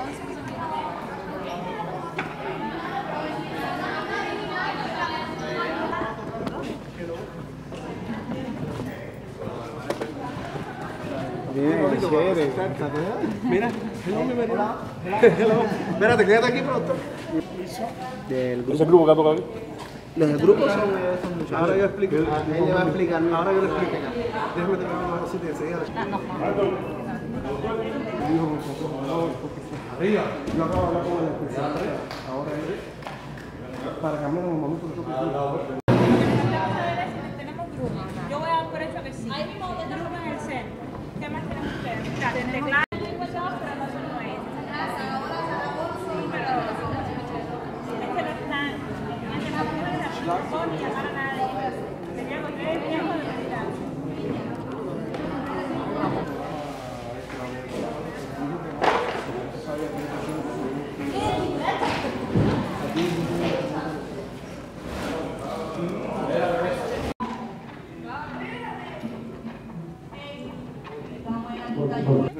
Bien, chévere. Mira, hello. Espérate, quédate aquí pronto. Del grupo. ¿Ese grupo que ha tocado aquí? Los grupos son estos muchachos. Ahora yo explico. Él le va a explicar. Ahora yo le explico. Déjame terminar una cosita y enseguida. Arriba. Yo acabo de hablar con el especialista. Ahora es para cambiar un momento de Tenemos grupos. Yo voy a dar por hecho que sí. Grupos en el centro. ¿Qué más tenemos ustedes? Mira, el teclado, pero no son nuevos. Pero es que no están. Es que no pueden hacer llamar a nadie. Teníamos 3 días de realidad. Bueno.